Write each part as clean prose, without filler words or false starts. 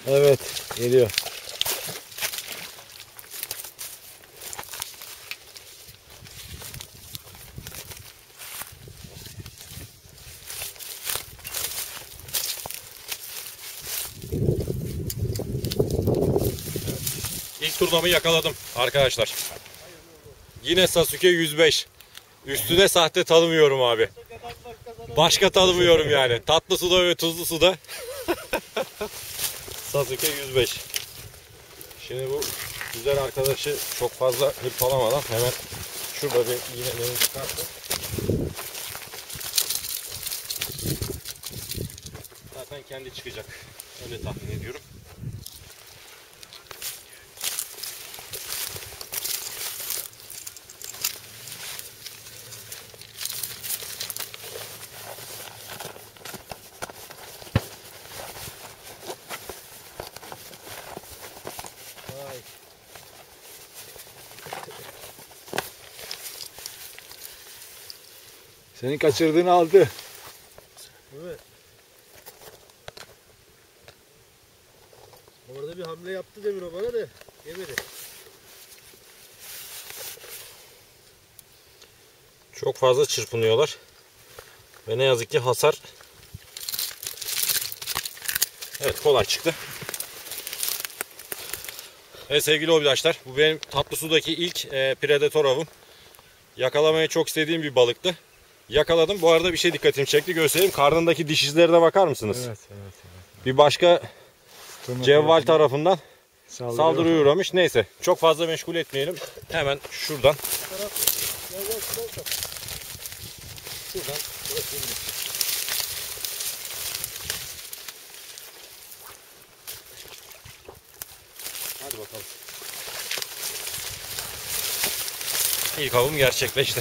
Evet, geliyor. İlk turnamı yakaladım arkadaşlar. Yine Sasuke 105. Üstüne sahte tanımıyorum abi. Başka tanımıyorum yani. Tatlı suda ve tuzlu suda. Sasuke 105. Şimdi bu güzel arkadaşı çok fazla hırpalamadan hemen şurada bir iğnelerini çıkarttım. Zaten kendi çıkacak. Öyle tahmin ediyorum. Senin kaçırdığını aldı. Evet. Orada bir hamle yaptı demin o bana da yemedi. Çok fazla çırpınıyorlar. Ve ne yazık ki hasar. Evet, kolay çıktı. Evet sevgili hobidaşlar, bu benim tatlı sudaki ilk predator avım. Yakalamayı çok istediğim bir balıktı. Yakaladım. Bu arada bir şey dikkatimi çekti, göstereyim. Karnındaki diş izlerine bakar mısınız? Evet. Bir başka cevval tarafından saldırıya uğramış. Neyse, çok fazla meşgul etmeyelim. Hemen şuradan. Şuradan. Hadi bakalım. İlk avım gerçekleşti.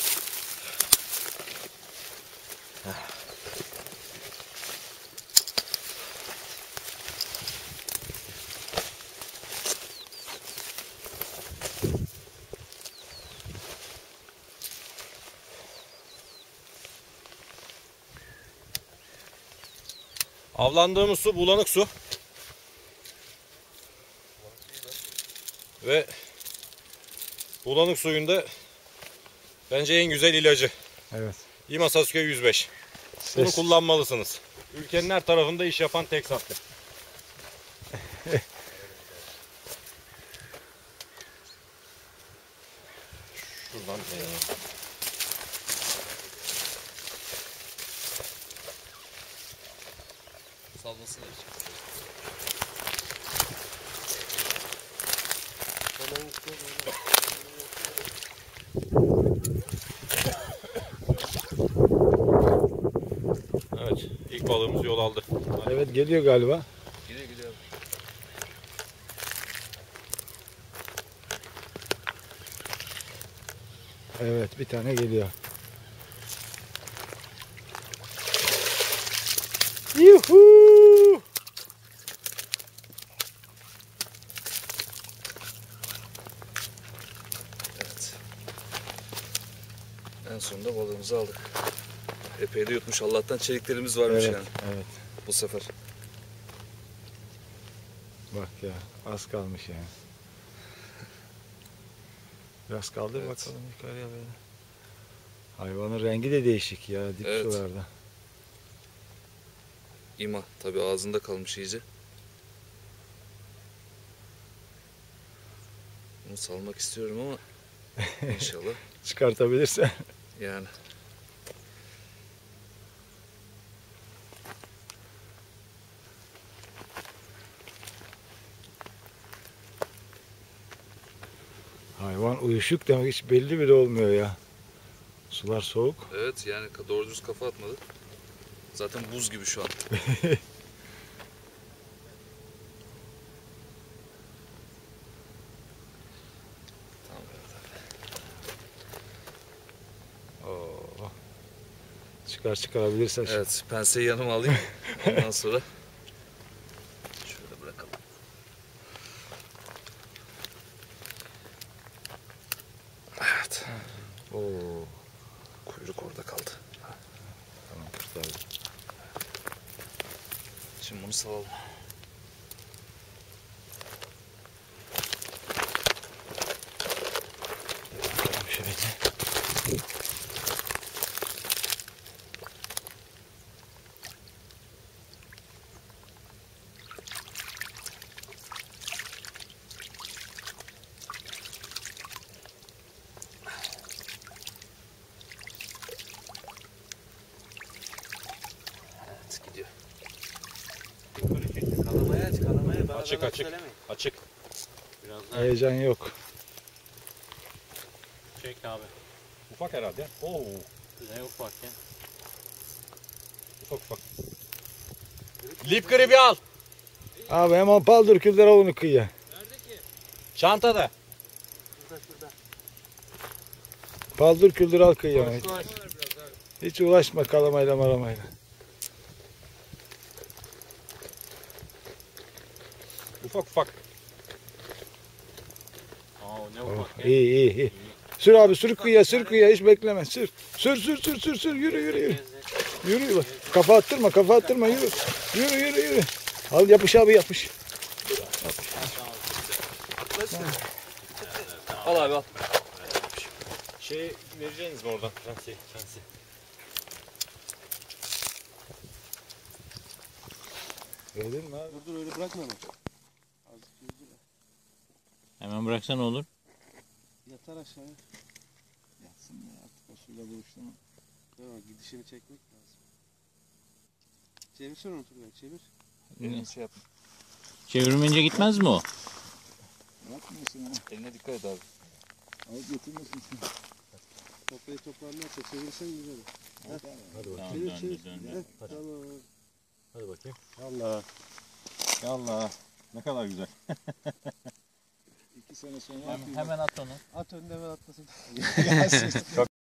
Avlandığımız su bulanık su. Ve bulanık suyun da bence en güzel ilacı. Evet. Yima Sasuke 105. Bunu kullanmalısınız. Ülkenin her tarafında iş yapan tek sahte. Şuradan Salmasın Evet, ilk balığımız yol aldı. Evet, geliyor galiba. Gidiyor. Evet, bir tane geliyor. Yuhuu! Evet. En sonunda balığımızı aldık. Epey de yutmuş. Allah'tan çeliklerimiz varmış Evet, yani evet. bu sefer. Bak ya, az kalmış yani. Biraz kaldır Evet. bakalım yukarıya böyle. Hayvanın rengi de değişik ya, dip Evet. sularda. İma tabii ağzında kalmış iyice. Bunu salmak istiyorum ama inşallah Çıkartabilirsen. yani. Hayvan uyuşuk demek hiç belli bile olmuyor ya. Sular soğuk. Evet yani doğru düz kafa atmadı. Zaten buz gibi şu an. Tamam Oo. Çıkarabilirsen. evet, penseyi yanıma alayım. Ondan sonra şöyle bırakalım. Evet. Oo. Kuyruk orada kaldı. Tamam, kurtardım. Şimdi bunu salalım. Açık açık. Açık. Biraz daha Heyecan yok. çek abi. Ufak herhalde. Oo. Ne ufak ya. Ufak ufak. Lip gribi al. Abi hemen paldır küldür al onu kıyıya. Çantada. Paldır küldür al kıyıya. Koş koş. Hiç uğraşma kalamayla maramayla. Ufak ufak. Aa ne Oh, ufak ya. iyi. Sür abi sür kıyıya hiç bekleme sür. Sür yürü. Yürü bak. Kafa attırma yürü. Yürü. Al yapış abi yapış. Al abi al. Şey vereceğiniz mi oradan? Şansı. Gördün mü abi? Dur öyle bırakma onu. Hemen bıraksan olur. Yatar aşağıya. Yatsın ya artık o suyla buluştu mu? Tamam gidişini çekmek lazım. Çevirsene onu Turgay çevir. Benim şey yap. Çevirmeyince gitmez mi o? Yapmıyorsun ha. Eline dikkat et abi. Al götürmesin seni. Kafayı toparlarsa çevirsen güzel olur. Hadi bakayım. Tamam Çevir. döndü. Heh, tamam. Hadi bakayım. Yallah. Ne kadar güzel. 2 sene sonra Hemen at onu. At önüne ben atlasın.